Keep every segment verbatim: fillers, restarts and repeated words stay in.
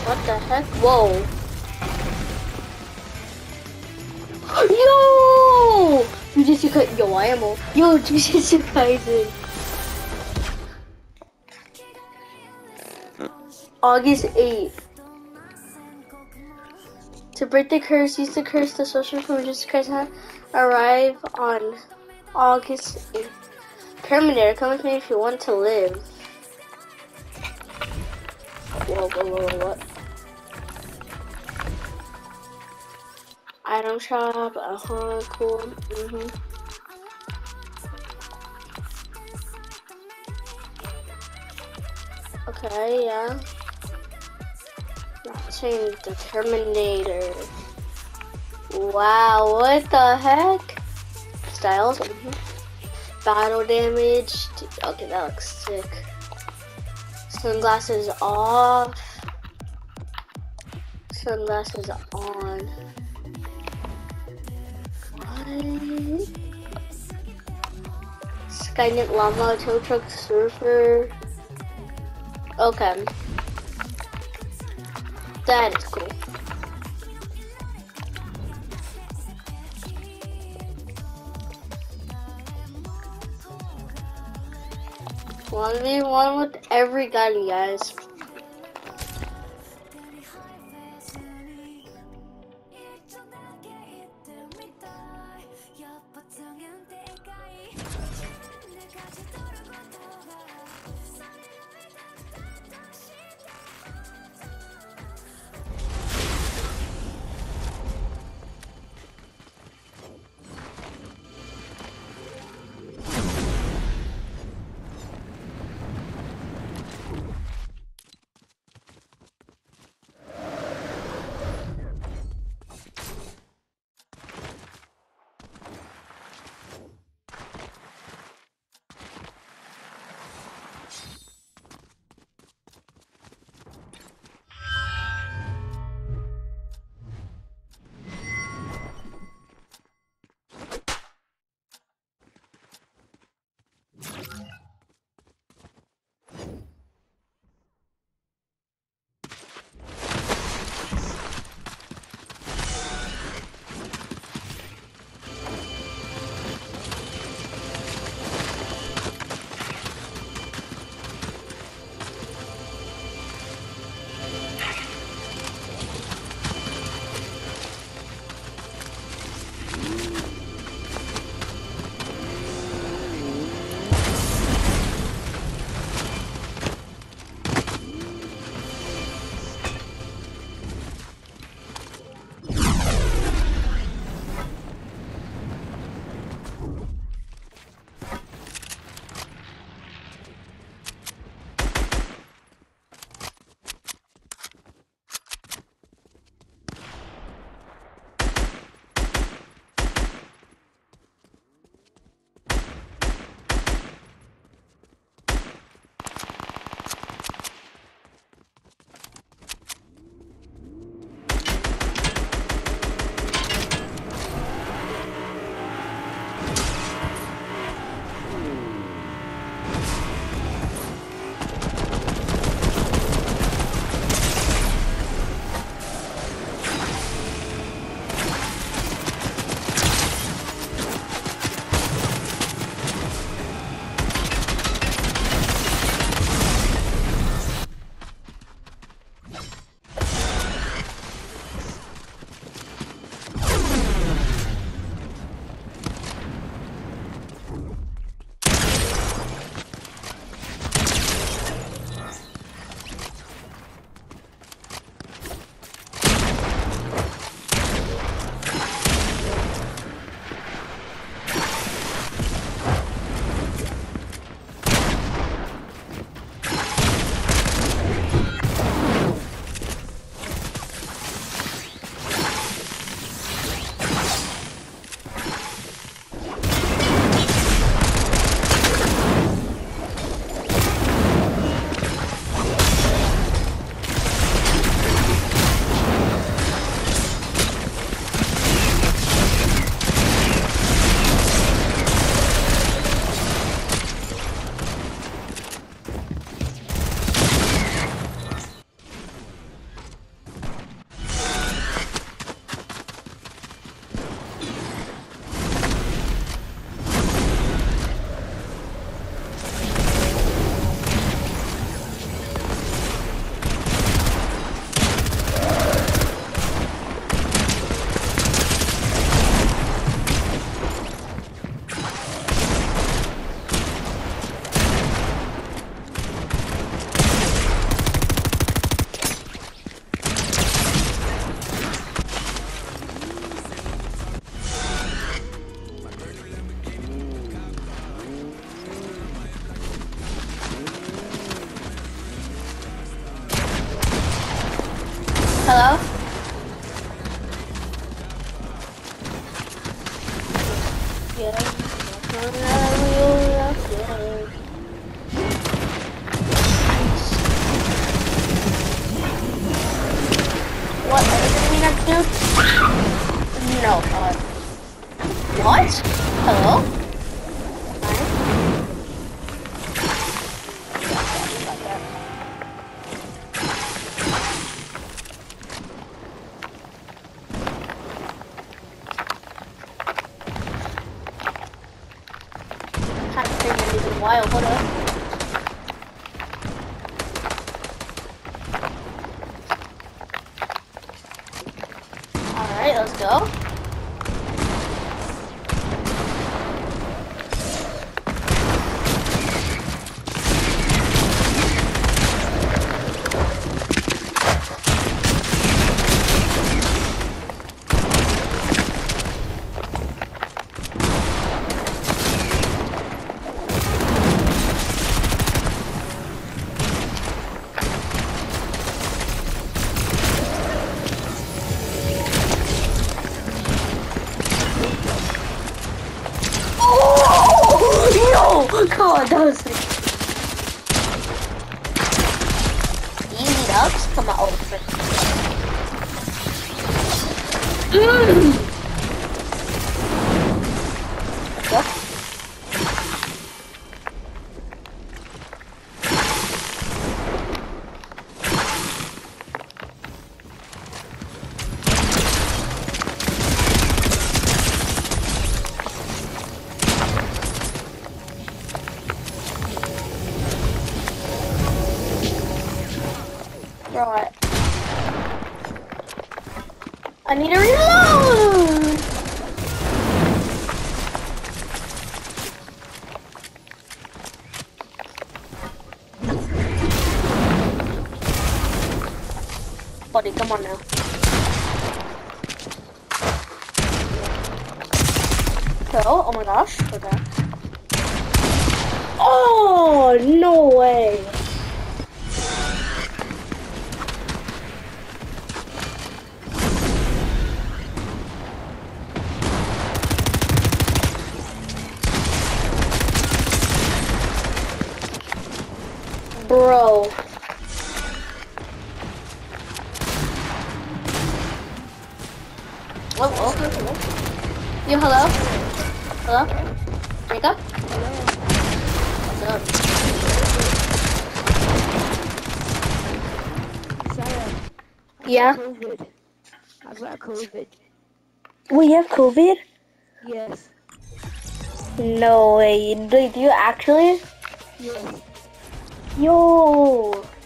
What the heck? Whoa. Yo! Jujutsu Kaisen. Yo, I am all. Yo, Jujutsu Kaisen. August eighth. To break the curse, use the curse. The social from Jujutsu Kaisen arrive on August eighth. Terminator, come with me if you want to live. Whoa, whoa, whoa, whoa, what? Item shop, uh-huh, cool, mm-hmm. Okay, yeah. Change the Terminator. Wow, what the heck? Styles, mm-hmm. Battle damage. Okay, that looks sick. Sunglasses off. Sunglasses on. What? Skynet Llama, Tow Truck Surfer. Okay. That is cool. one v one with every gun, guys. Hello? Yeah. What? Everything you have to do? No. Uh, what? Hello? Haven't played one of these in a while. Hold up. Alright, let's go. Come on, that was sick. Easy ups? Come on, oh, frick. Mmm! What? Right. I need to reload! Buddy, come on now. So, oh my gosh, okay. Oh, no way. Bro. Oh, oh, hello. Yo, hello? Hello? Jacob? What's up? Sarah, Yeah? COVID. I've got COVID. We have COVID? Yes. No way. Do, do you actually? Yes. Yo.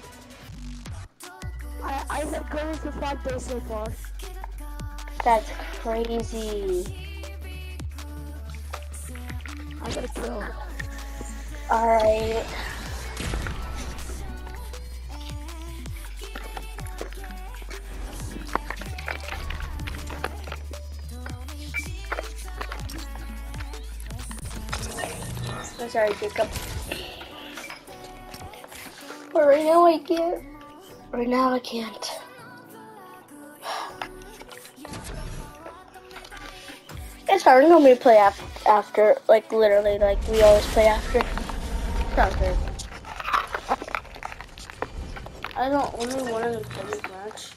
I I had COVID for five days so far. That's crazy. I gotta kill. Alright. I'm sorry, Jacob. But right now I can't. Right now I can't. It's hard to normally play af after, like literally, like we always play after. Sounds good. I don't only want to play this match.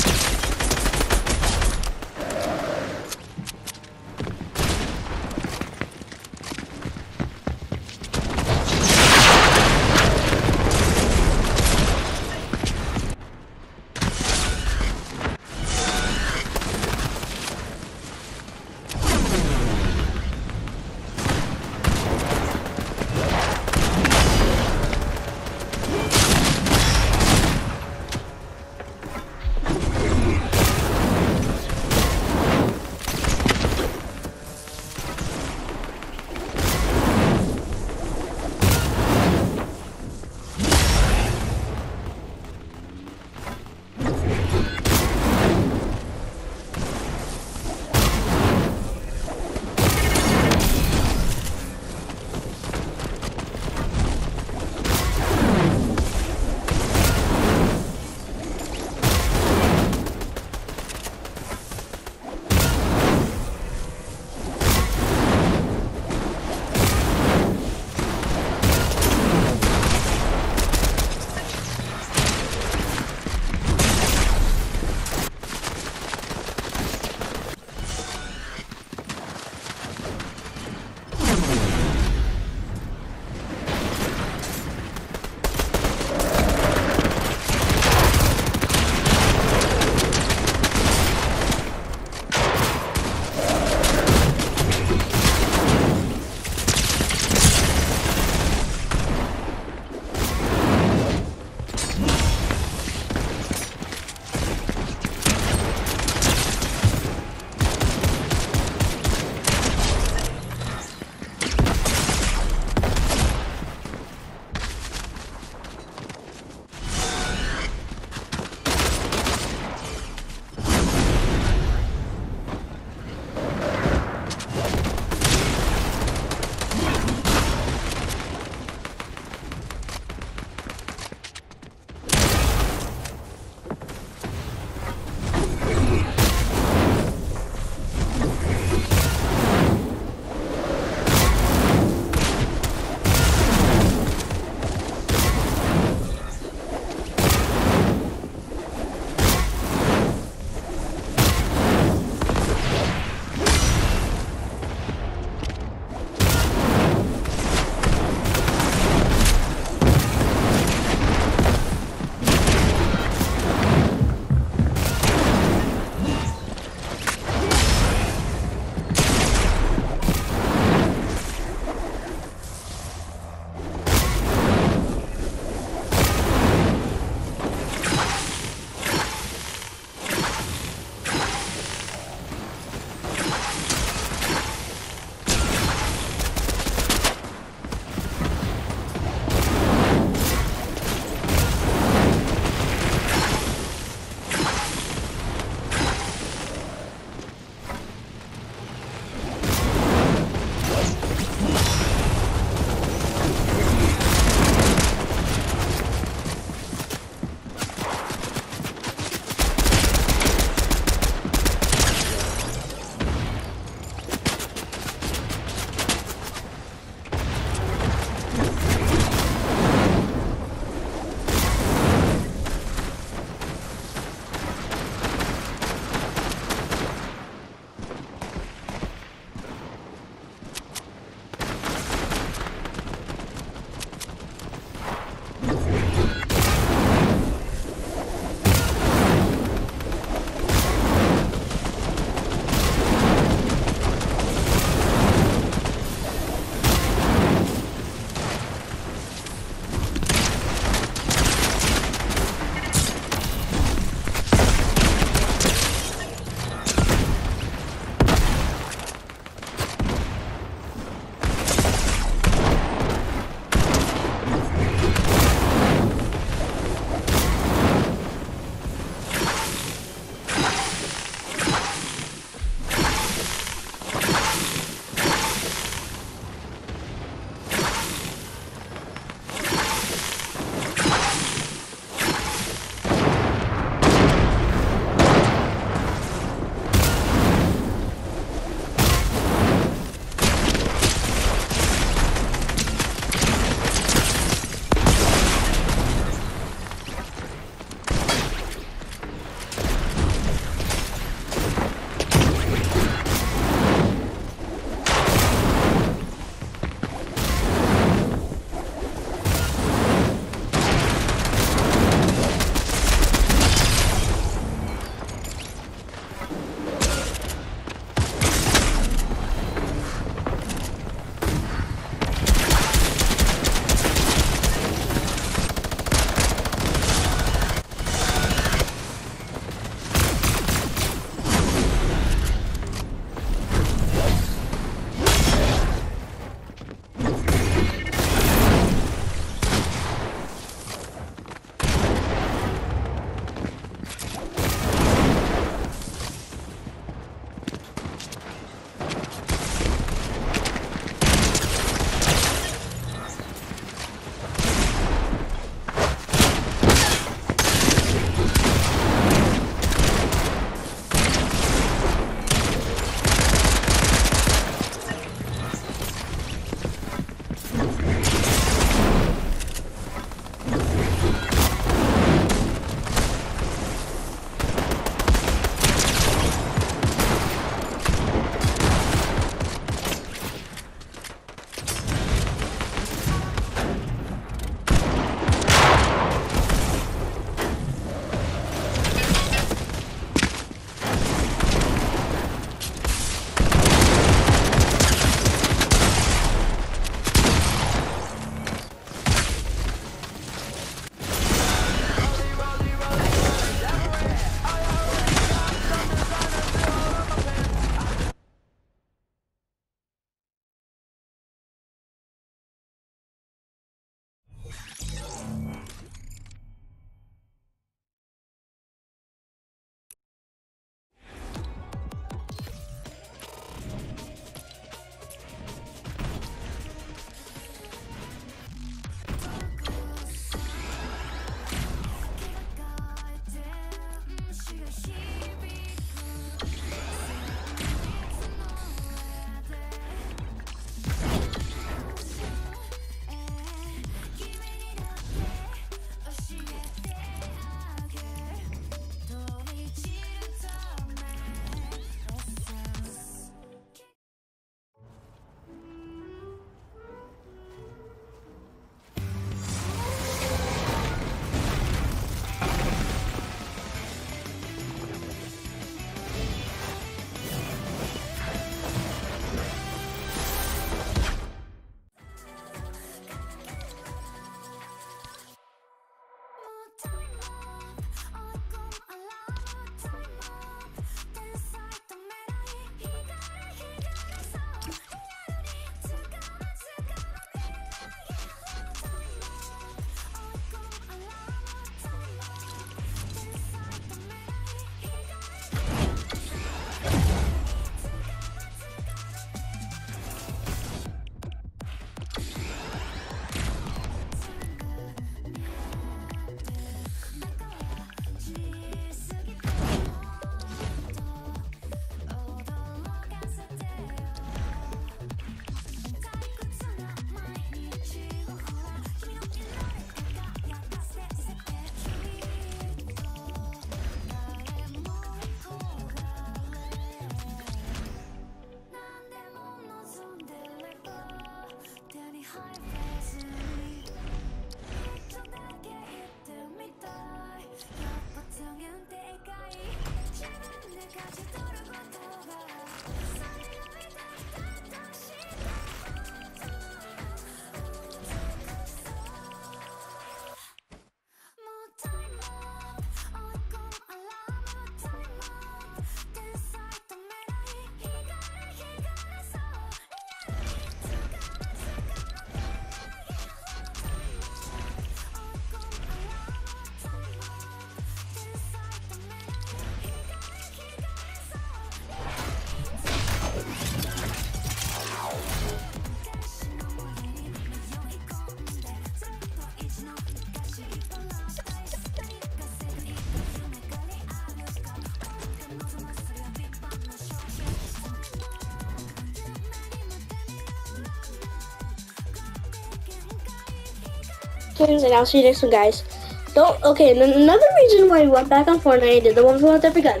and I'll see you next one, guys. Don't, okay, and then another reason why we went back on Fortnite and did the one with every gun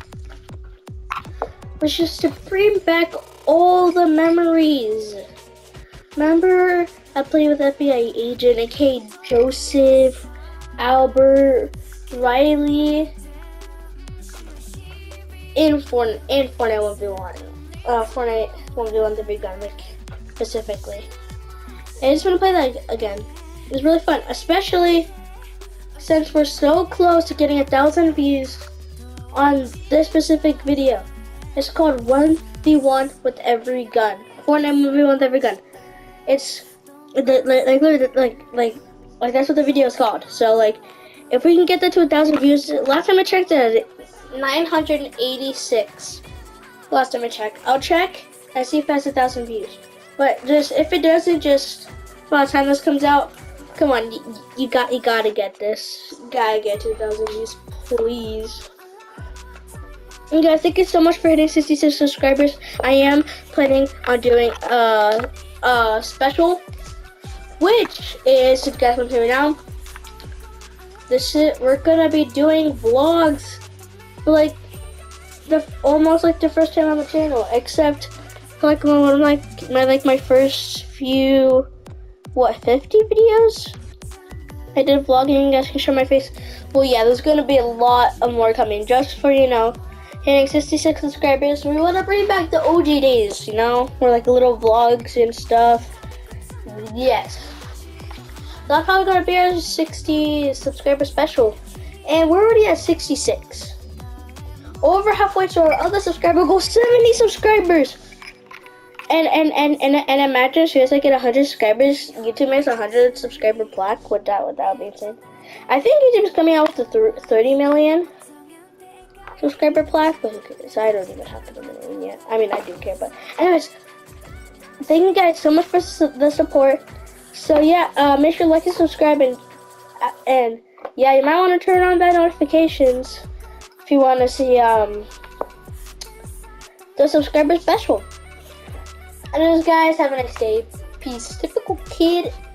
was just to bring back all the memories. Remember, I played with F B I agent, aka Joseph, Albert, Riley, in Fortnite, in Fortnite one v one. Uh, Fortnite one v one the big gun, like, specifically. And I just want to play that again. It was really fun, especially since we're so close to getting a thousand views on this specific video. It's called one v one with every gun. Fortnite one v one with every gun. It's like like literally like like like that's what the video is called. So like, if we can get that to a thousand views, last time I checked it, nine hundred eighty-six. Last time I checked, I'll check and see if it has a thousand views. But just if it doesn't, just by the time this comes out, come on, you, you got you gotta get this. You gotta get two thousand views, please. And guys, thank you so much for hitting sixty-six subscribers. I am planning on doing a, a special, which is, if you guys want to hear me now, this is, we're gonna be doing vlogs for like the almost like the first time on the channel, except for like one of my, my like my first few, what, fifty videos I did vlogging. You guys can show my face. Well, yeah, there's gonna be a lot of more coming, just for, you know, hitting sixty-six subscribers. We want to bring back the O G days, you know, where like little vlogs and stuff. Yes, that's probably gonna be our sixty subscriber special, and we're already at sixty-six. Over halfway to our other subscriber goal, seventy subscribers. And and and and and imagine if you guys like get one hundred subscribers, YouTube makes a one hundred subscriber plaque. With that, with that being said, I think YouTube is coming out with the thirty million subscriber plaque, but who cares? I don't even have to million yet. I mean, I do care, but anyways, thank you guys so much for su the support. So yeah, uh, make sure to like and subscribe, and uh, and yeah, you might want to turn on that notifications if you want to see um the subscriber special. Anyways, guys, have a nice day. Peace. Typical kid.